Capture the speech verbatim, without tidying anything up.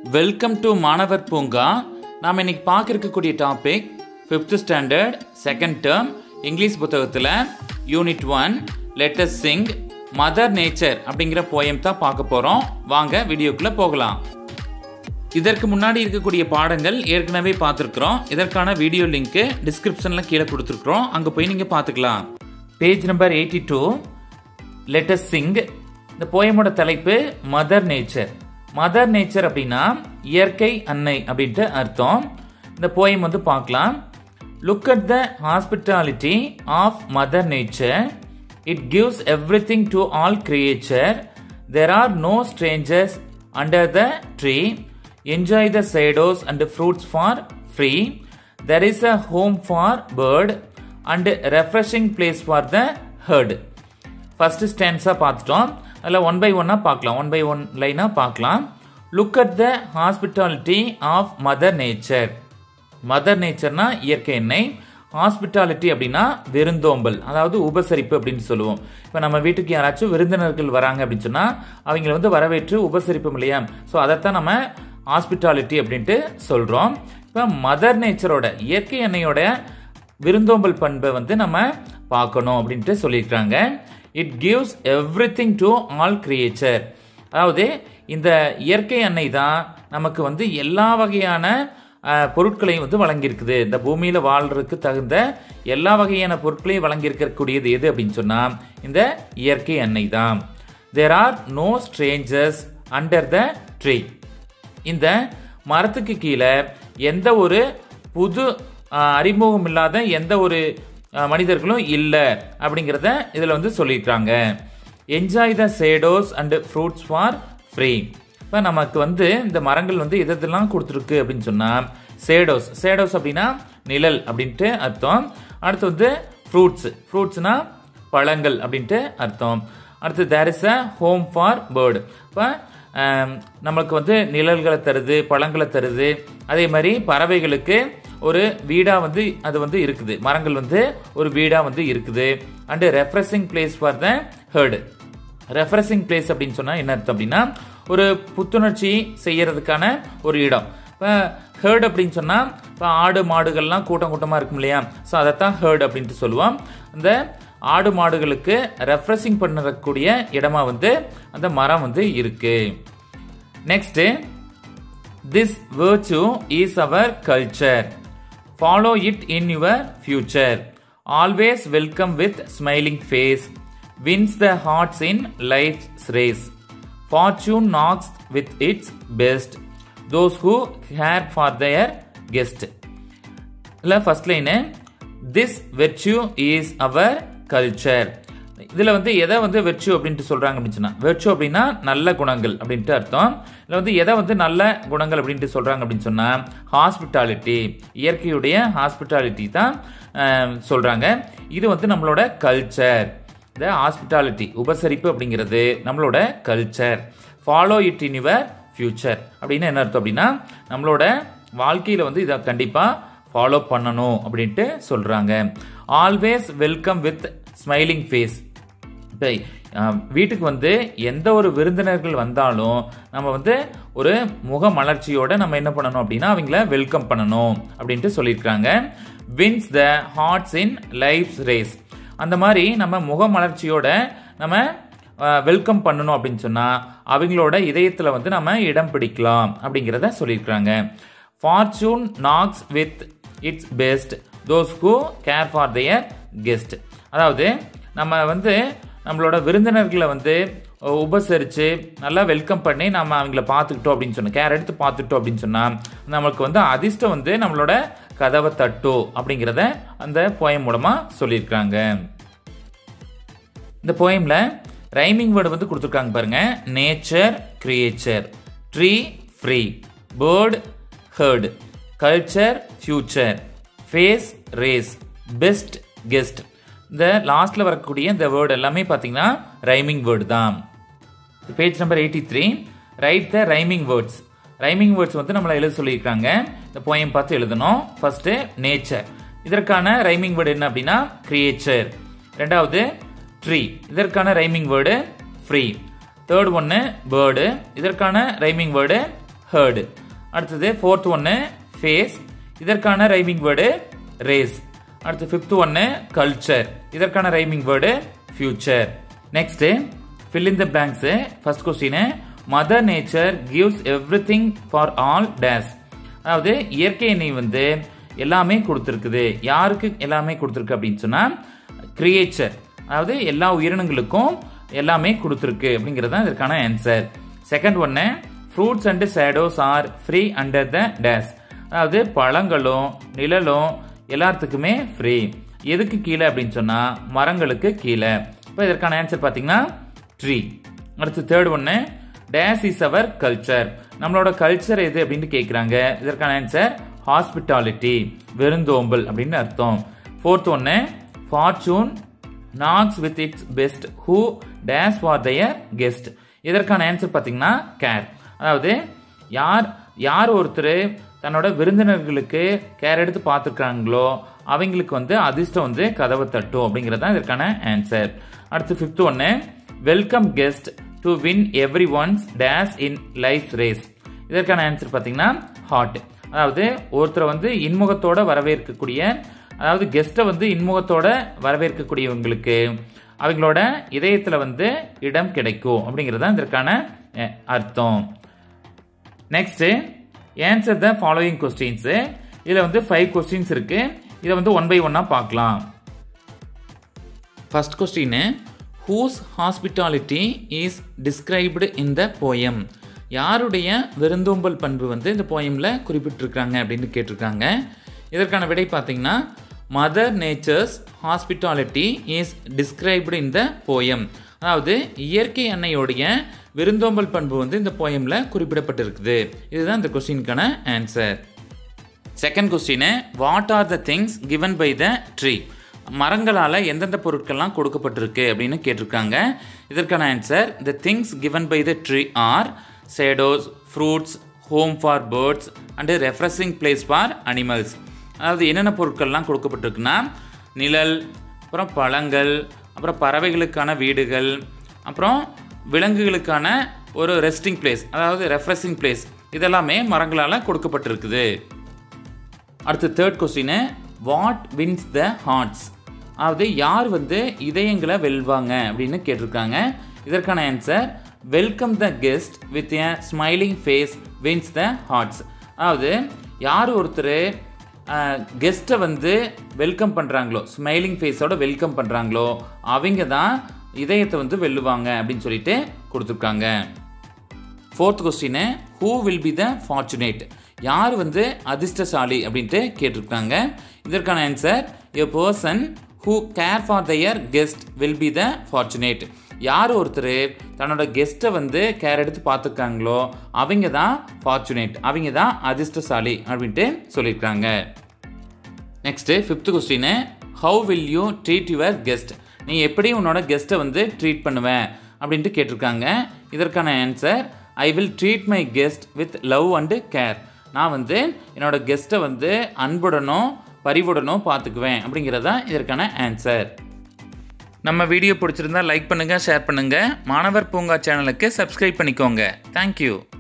Welcome to மாணவர் பூங்கா. நாம் இன்னைக்கு பார்க்க இருக்கக்கூடிய topic fifth standard second term English புத்தகத்தில் unit one let us sing mother nature அப்படிங்கிற போயம் தான் பார்க்க போகிறோம். வாங்க வீடியோக்குள்ளே போகலாம். இதற்கு முன்னாடி இருக்கக்கூடிய பாடங்கள் ஏற்கனவே பார்த்துருக்குறோம். இதற்கான வீடியோ லிங்க்கு டிஸ்கிரிப்ஷனில் கீழே கொடுத்துருக்குறோம். அங்கே போய் நீங்கள் பார்த்துக்கலாம். Page number eighty two let us sing. இந்த போயமோட தலைப்பு மதர் நேச்சர். மதர் நேச்சர் அப்படின்னா இயற்கை அன்னை அப்படின்ட்டு அர்த்தம். இந்த போயம் வந்து பார்க்கலாம். Look at the hospitality of mother nature. It gives everything to all creature. There are no strangers under the tree. Enjoy the shadows and fruits for free. There is a home for bird and refreshing place for the hurt. First stanza பார்த்துட்டோம். அதில் one by ஒன்னா பார்க்கலாம். One by one லைனா பார்க்கலாம். Look at the hospitality of mother nature. Mother நேச்சர்னா இயற்கை எண்ணெய். Hospitality அப்படின்னா விருந்தோம்பல், அதாவது உபசரிப்பு அப்படின்னு சொல்லுவோம். இப்போ நம்ம வீட்டுக்கு யாராச்சும் விருந்தினர்கள் வராங்க அப்படின்னு சொன்னால் அவங்களை வந்து வரவேற்று உபசரிப்போம் இல்லையா? ஸோ அதைத்தான் நம்ம ஹாஸ்பிட்டாலிட்டி அப்படின்ட்டு சொல்கிறோம். இப்போ மதர் நேச்சரோட இயற்கை எண்ணெயோட விருந்தோம்பல் பண்பை வந்து நம்ம பார்க்கணும் அப்படின்ட்டு சொல்லியிருக்கிறாங்க. It gives everything to all creature. அதாவது இந்த இயற்கை எண்ணெய் தான் நமக்கு வந்து எல்லா வகையான பொருட்களையும் வந்து வழங்கியிருக்குது. இந்த பூமியில் வாழ்றதுக்கு தகுந்த எல்லா வகையான பொருட்களையும் வழங்கியிருக்கக்கூடியது எது அப்படின்னு சொன்னால் இந்த இயற்கை எண்ணெய் தான். There are no strangers under the tree. இந்த மரத்துக்கு கீழே எந்த ஒரு புது அறிமுகம் இல்லாத எந்த ஒரு மனிதர்களும் இல்லை அப்படிங்கிறத இதில் வந்து சொல்லியிருக்காங்க. Enjoy the shadows and fruits for free. இப்போ நமக்கு வந்து இந்த மரங்கள் வந்து எதெல்லாம் கொடுத்துருக்கு அப்படின்னு சொன்னால் ஷேடோஸ். ஷேடோஸ் அப்படின்னா நிழல் அப்படின்ட்டு அர்த்தம். அடுத்து வந்து ஃப்ரூட்ஸ். ஃப்ரூட்ஸ்னா பழங்கள் அப்படின்ட்டு அர்த்தம். அடுத்து there is a home for bird. இப்போ நம்மளுக்கு வந்து நிழல்களை தருது, பழங்களை தருது. அதே மாதிரி பறவைகளுக்கு ஒரு வீடா வந்து அது வந்து இருக்குது. மரங்கள் வந்து ஒரு வீடா வந்து இருக்குது. And refreshing place for the hurt. Refreshing place அப்படின்னு சொன்னா என்ன அர்த்தம் அப்படின்னா ஒரு புத்துணர்ச்சி செய்யறதுக்கான ஒரு இடம். இப்போ ஹர்ட் அப்படின்னு சொன்னா இப்போ ஆடு மாடுகள்லாம் கூட்டம் கூட்டமா இருக்கும் இல்லையா? ஸோ அதைத்தான் ஹர்ட் அப்படின்ட்டு சொல்லுவோம். அந்த ஆடு மாடுகளுக்கு ரெஃப்ரெஷிங் பண்ணக்கூடிய இடமா வந்து அந்த மரம் வந்து இருக்கு. Next, this virtue is our culture. Follow it in your future. Always welcome with smiling face. Wins the hearts in life's race. Fortune knocks with its best. Those who care for their guest. இல்ல first line, this virtue is our culture. இதுல வந்து எதை வந்து virtue அப்படின்ட்டு சொல்றாங்க அப்படின்னு சொன்னா, virtue அப்படின்னா நல்ல குணங்கள் அப்படின்ட்டு அர்த்தம். இதுல வந்து எதை வந்து நல்ல குணங்கள் அப்படின்ட்டு சொல்றாங்க அப்படின்னு சொன்னா ஹாஸ்பிட்டாலிட்டி, இயற்கையுடைய ஹாஸ்பிட்டாலிட்டி தான் சொல்றாங்க. இது வந்து நம்மளோட கல்ச்சர். இந்த ஹாஸ்பிட்டாலிட்டி உபசரிப்பு அப்படிங்கிறது நம்மளோட culture. Follow it in your future அப்படின்னு என்ன அர்த்தம் அப்படின்னா நம்மளோட வாழ்க்கையில வந்து இதை கண்டிப்பா ஃபாலோ பண்ணணும் அப்படின்ட்டு சொல்றாங்க. Always welcome with smiling face. இப்போ வீட்டுக்கு வந்து எந்த ஒரு விருந்தினர்கள் வந்தாலும் நம்ம வந்து ஒரு முக மலர்ச்சியோட நம்ம என்ன பண்ணணும் அப்படின்னா அவங்கள வெல்கம் பண்ணணும் அப்படின்ட்டு சொல்லியிருக்காங்க. Wins the hearts in life's race. அந்த மாதிரி நம்ம முக மலர்ச்சியோட நம்ம வெல்கம் பண்ணணும் அப்படின்னு சொன்னா அவங்களோட இதயத்தில் வந்து நம்ம இடம் பிடிக்கலாம் அப்படிங்கிறத சொல்லியிருக்காங்க. Fortune knocks with its best. Those who care for their guest. அதாவது நம்ம வந்து நம்மளோட விருந்தினர்களை வந்து உபசரித்து நல்லா வெல்கம் பண்ணி நம்ம அவங்கள பார்த்துக்கிட்டோம் அப்படின்னு சொன்னால், கேர் எடுத்து பார்த்துட்டோம் அப்படின்னு சொன்னால் நம்மளுக்கு வந்து அதிர்ஷ்டம் வந்து நம்மளோட கதவை தட்டும் அப்படிங்கிறத அந்த போயம் மூலமாக சொல்லியிருக்காங்க. இந்த போயமில் ரைமிங் வேர்டு வந்து கொடுத்துருக்காங்க பாருங்க. Nature creature, tree free, bird hurt, culture future, face race, best guest. இந்த லாஸ்ட்ல வரக்கூடிய இந்த வேர்டு எல்லாமே பார்த்தீங்கன்னா ரைமிங் வேர்டு தான். Page number eighty three write the rhyming words. Rhyming words வந்து நம்மளை எழுத சொல்லியிருக்காங்க. இந்த போயம் பார்த்து எழுதணும். ஃபர்ஸ்ட் நேச்சர், இதற்கான ரைமிங் வேர்டு என்ன அப்படின்னா கிரியேச்சர். ரெண்டாவது ட்ரீ, இதற்கான ரைமிங் வேர்டு ஃப்ரீ. தேர்ட் ஒன்று பேர்டு, இதற்கான ரைமிங் வேர்டு ஹர்டு. அடுத்தது ஃபோர்த் ஒன்று ஃபேஸ், இதற்கான ரைமிங் வேர்டு ரேஸ். அடுத்து ஃபிஃப்த் ஒன்று கல்ச்சர், இதற்கான rhyming word future. Next fill in the blanks. First question, mother nature gives everything for all days. அதாவது இயற்கை எண்ணெய் வந்து எல்லாமே கொடுத்துருக்குது. யாருக்கு எல்லாமே கொடுத்துருக்கு அப்படின்னு சொன்னா கிரியேச்சர், அதாவது எல்லா உயிரினங்களுக்கும் எல்லாமே கொடுத்துருக்கு அப்படிங்கிறது தான் இதற்கான ஆன்சர். செகண்ட் ஒன்னு, fruits and shadows are free under the days. அதாவது பழங்களும் நிழலும் எல்லாத்துக்குமே ஃப்ரீ. எதுக்கு கீழே அப்படின்னு சொன்னா மரங்களுக்கு கீழே. இப்போ இதற்கான ஆன்சர் பார்த்தீங்கன்னா ட்ரீ. அடுத்து தேர்ட் ஒன்னு, டேஸ் இஸ் அவர் கல்ச்சர். நம்மளோட கல்ச்சர் எது அப்படின்னு கேட்குறாங்க. இதற்கான ஆன்சர் ஹாஸ்பிட்டாலிட்டி, விருந்தோம்பல் அப்படின்னு அர்த்தம். ஃபோர்த் ஒன்னு, fortune knocks with its best who days for their guest. இதற்கான ஆன்சர் பார்த்தீங்கன்னா கேர். அதாவது யார் யார் ஒருத்தர் தன்னோட விருந்தினர்களுக்கு கேர் எடுத்து பார்த்துருக்காங்களோ அவங்களுக்கு வந்து அதிர்ஷ்டம் வந்து கதவை தட்டும் அப்படிங்கிறது தான் இதற்கான ஆன்சர். அடுத்து ஃபிஃப்த் ஒன்று, welcome guest to win every one's days in life race. இதற்கான ஆன்சர் பார்த்தீங்கன்னா ஹார்ட். அதாவது ஒருத்தரை வந்து இன்முகத்தோட வரவேற்கக்கூடிய, அதாவது கெஸ்ட்டை வந்து இன்முகத்தோட வரவேற்கக்கூடியவங்களுக்கு அவங்களோட இதயத்தில் வந்து இடம் கிடைக்கும் அப்படிங்கிறது தான் இதற்கான அர்த்தம். Next answer the following questions. இதில் வந்து ஃபைவ் கொஸ்டின்ஸ் இருக்கு. இதை வந்து ஒன் பை ஒன்னா பார்க்கலாம். First question, whose hospitality is described in the poem. யாருடைய விருந்தோம்பல் பண்பு வந்து இந்த போயமில் குறிப்பிட்டிருக்காங்க அப்படின்னு கேட்டிருக்காங்க. இதற்கான விடை பார்த்தீங்கன்னா mother nature's hospitality is described in the poem. அதாவது இயற்கை அன்னையோடைய விருந்தோம்பல் பண்பு வந்து இந்த போயமில் குறிப்பிடப்பட்டிருக்குது. இதுதான் இந்த கொஸ்டினுக்கான answer. Second question, what are the things given by the tree. மரங்களால் எந்தெந்த பொருட்கள்லாம் கொடுக்கப்பட்டிருக்கு அப்படின்னு கேட்டிருக்காங்க. இதற்கான answer, the things given by the tree are shadows, fruits, home for birds and refreshing place for animals. அதாவது என்னென்ன பொருட்கள்லாம் கொடுக்கப்பட்டிருக்குன்னா நிழல், அப்புறம் பழங்கள், அப்புறம் பறவைகளுக்கான வீடுகள், அப்புறம் விலங்குகளுக்கான ஒரு ரெஸ்டிங் பிளேஸ், அதாவது ரெஃப்ரெஷிங் பிளேஸ், இதெல்லாமே மரங்களால் கொடுக்கப்பட்டிருக்குது. அடுத்து third question, what wins the hearts. அதாவது யார் வந்து இதயங்களை வெல்வாங்க அப்படின்னு கேட்டிருக்காங்க. இதற்கான answer, welcome the guest with a smiling face wins the hearts. அதாவது யார் ஒருத்தர் கெஸ்ட்டை வந்து வெல்கம் பண்ணுறாங்களோ, ஸ்மைலிங் ஃபேஸோட வெல்கம் பண்ணுறாங்களோ அவங்க தான் இதயத்தை வந்து வெல்லுவாங்க அப்படின்னு சொல்லிட்டு கொடுத்துருக்காங்க. Fourth question, who will be the fortunate. யார் வந்து அதிர்ஷ்டசாலி அப்படின்ட்டு கேட்டிருக்காங்க. இதற்கான answer, a person who care for their guest will be the fortunate. யார் ஒருத்தர் தன்னோட கெஸ்ட்டை வந்து கேர் எடுத்து பார்த்துருக்காங்களோ அவங்க தான் ஃபார்ச்சுனேட், அவங்க தான் அதிர்ஷ்டசாலி அப்படின்ட்டு சொல்லியிருக்காங்க. Next fifth question, how will you treat your guest. நீ எப்படி உன்னோட கெஸ்ட்டை வந்து ட்ரீட் பண்ணுவேன் அப்படின்ட்டு கேட்டிருக்காங்க. இதற்கான answer, I will treat my guest with love and care. நான் வந்து என்னோட கெஸ்ட்டை வந்து அன்புடனும் பரிவுடனும் பார்த்துக்குவேன் அப்படிங்கிறது தான் இதற்கான ஆன்சர். நம்ம வீடியோ பிடிச்சிருந்தா லைக் பண்ணுங்கள், ஷேர் பண்ணுங்கள். மாணவர் பூங்கா சேனலுக்கு சப்ஸ்கிரைப் பண்ணிக்கோங்க. தேங்க்யூ.